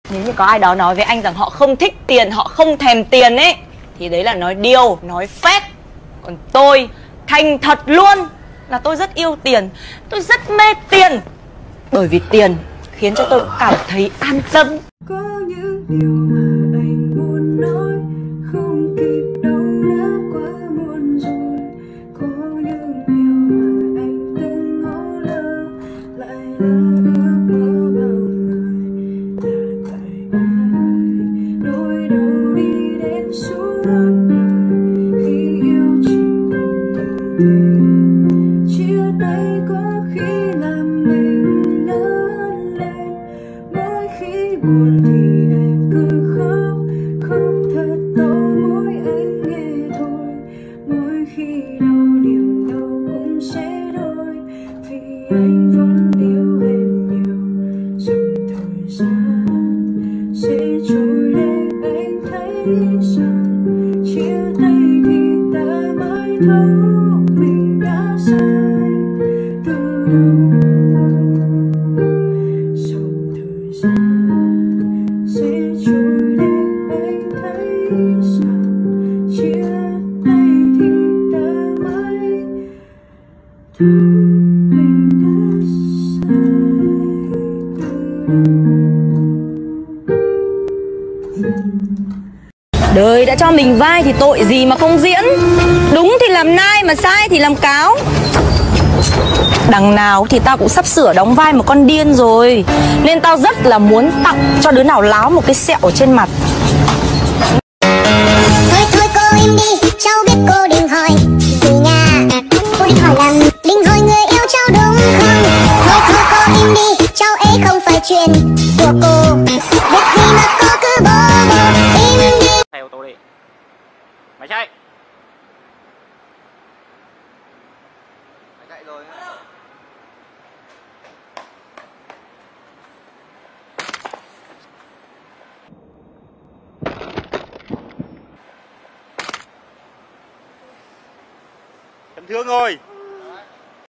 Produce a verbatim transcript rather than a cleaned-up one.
Nếu như có ai đó nói với anh rằng họ không thích tiền, họ không thèm tiền ấy, thì đấy là nói điêu, nói phét. Còn tôi, thành thật luôn, là tôi rất yêu tiền, tôi rất mê tiền. Bởi vì tiền khiến cho tôi cảm thấy an tâm. Có những điều mà anh muốn nói, không kịp đâu đã quá muộn rồi. Có những điều mà anh từng ngỏ lỡ, lại là ước mơ bao người. Là tại ai nỗi đau đi đến suốt đời, khi yêu chỉ cần như thế. Chia tay có khi làm mình lớn lên, mỗi khi buồn thì em cứ khóc, khóc thật to mỗi anh nghe thôi. Mỗi khi đau niềm đau cũng sẽ đổi, vì anh vẫn yêu em nhiều. Dòng thời gian sẽ trôi để anh thấy rằng chia tay thì ta mới thấu mình đã sai từ đầu. Dòng thời gian sẽ trôi để anh thấy rằng chia tay thì ta mới thấu mình đã sai từ đầu. Đời đã cho mình vai thì tội gì mà không diễn. Đúng thì làm nai, mà sai thì làm cáo. Đằng nào thì tao cũng sắp sửa đóng vai một con điên rồi, nên tao rất là muốn tặng cho đứa nào láo một cái sẹo ở trên mặt. Thôi thôi cô im đi, cháu biết cô định hỏi gì nha. Cô định hỏi là định hỏi người yêu cháu đúng không? Thôi thôi cô im đi, cháu ấy không phải chuyện của cô. Việc gì mà cô cứ bô bô im đi. Theo tôi đi. Mày chạy. Mày chạy rồi á. Chấn thương rồi.